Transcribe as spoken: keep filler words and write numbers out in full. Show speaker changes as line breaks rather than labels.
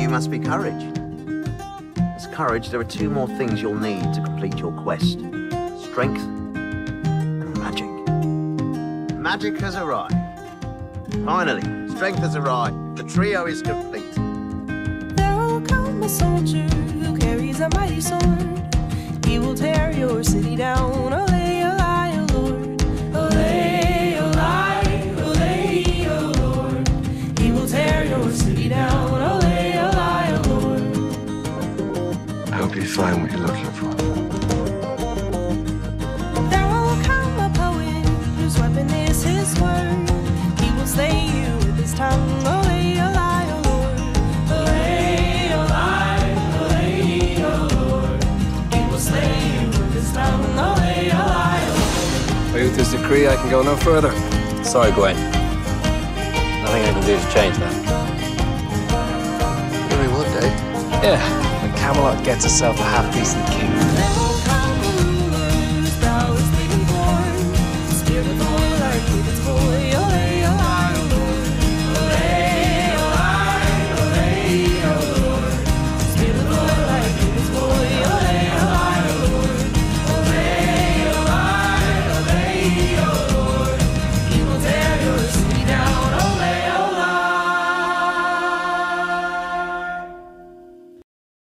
must be courage. As courage, there are two more things you'll need to complete your quest. Strength and magic. Magic has arrived. Finally, strength has arrived. The trio is complete.
There will come a soldier who carries a mighty sword. He will tear your city down. Olay, olay, O Lord. Olay, olay, olay, O Lord. He will tear your city down. Olay, olay, O Lord.
I hope you find what you're looking for.
There will come a poet whose weapon is his word. He will slay you with his tongue. Olay, olay, O Lord. Olay, olay, olay, O Lord. He will slay you with his tongue. Olay, olay, O Lord.
By Uther's decree, I can go no further.
Sorry, Gwaine. Nothing I can do to change that.
Maybe one day.
Yeah, when Camelot gets itself a half-decent king.